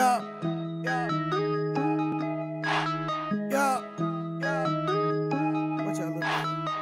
Yeah, yeah, yeah, yeah. Watch out, little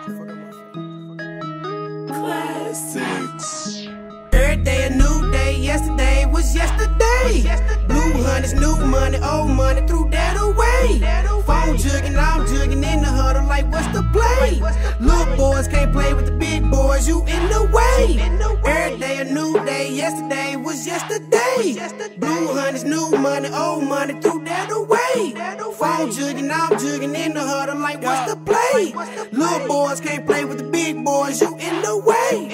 Classics. Every day a new day, yesterday was yesterday. Blue honey's new money, old money, threw that away. Phone jugging, I'm jugging in the huddle like what's the play? Little boys can't play with the big boys, you in the way. Every day a new day, yesterday was yesterday. Blue honey's new money, old money, threw that away. Phone jugging, I'm jugging in the huddle like what's the play? Little boys can't play with the big boys, you in the way.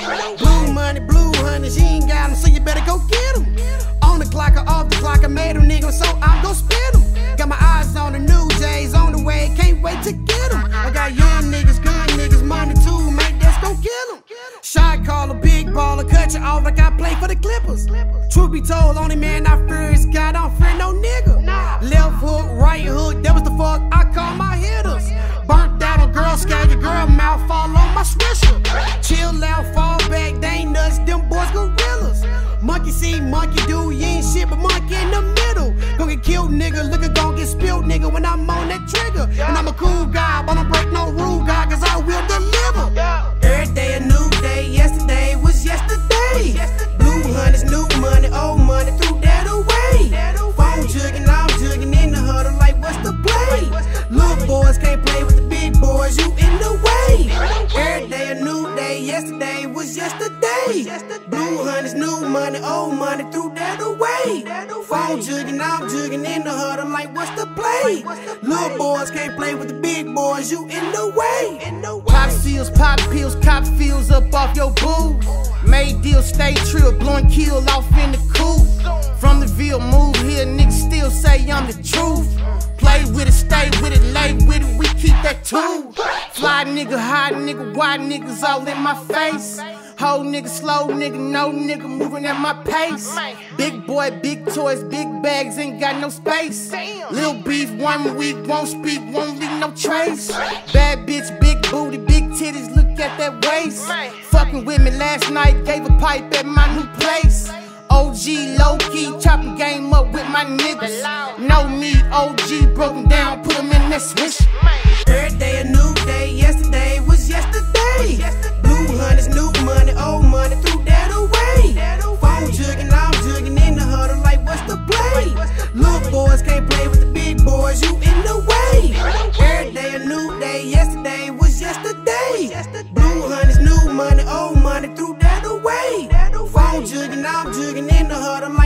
Blue honey, she ain't got them, so you better go get them. On the clock or off the clock, I made them niggas, so I'm gon' spit them. Got my eyes on the new J's on the way, can't wait to get them. I got young niggas, good niggas, money too, mate, that's gon' kill them. Shot caller, big baller, cut you off like I play for the Clippers. Truth be told, only man I fear is God, I don't fear no nigga. Left hook, right hook, that was the fuck I call my hitters. Burnt out on Girl Scout, your girl mouth fall on my swisher. Chill out, fall back, they ain't nuts, them boys gorillas. Monkey see, monkey do, you ain't shit but monkey in the middle. Gon' get killed nigga, liquor gon' get spilled nigga when I'm on that trigger. And I'm a cool guy, but I don't break no rule guy, cause I will deliver. Every day a new day, yesterday was yesterday. Blue honey's new money, old money, threw that away. Phone jugging, I'm jugging in the huddle like what's the play? Little boys can't play with the big boys, you in the way. Every day a new day, yesterday was yesterday. Blue honey's new money, old money, threw that away. Phone jugging, I'm jugging in the huddle like what's the play? Little boys can't play with the big boys, you in the way. Pop seals, pop pills, cop feels up off your boo. Made deals, stay trill, blowing kill off in the coop. From the Ville, move here, niggas still say I'm the truth. Play with it, stay with it, lay with it, we keep that too. Fly nigga, high nigga, wide niggas all in my face. Whole nigga, slow nigga, no nigga moving at my pace. Big boy, big toys, big bags, ain't got no space. Lil beef, 1 week, won't speak, won't leave no trace. Bad bitch, big booty, big titties, look at that waist. Fucking with me last night, gave a pipe at my new place. OG, low-key, chopping game up with my niggas. No need, OG, broken down, put them in that switch. Every day a new day, yesterday was yesterday. Blue honey's new money, old money, threw that away. Phone jugging, I'm jugging in the huddle like what's the play? Little boys can't play with the big boys, you in the way. Every day a new day, yesterday was yesterday. Blue honey's new money, old money, threw that away. Phone jugging, I'm jugging in the huddle like